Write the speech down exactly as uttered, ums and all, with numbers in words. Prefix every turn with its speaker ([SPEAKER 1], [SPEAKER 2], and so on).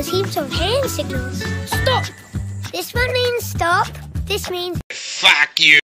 [SPEAKER 1] There's heaps of hand signals. Stop! This one means stop. This means...
[SPEAKER 2] Fuck you!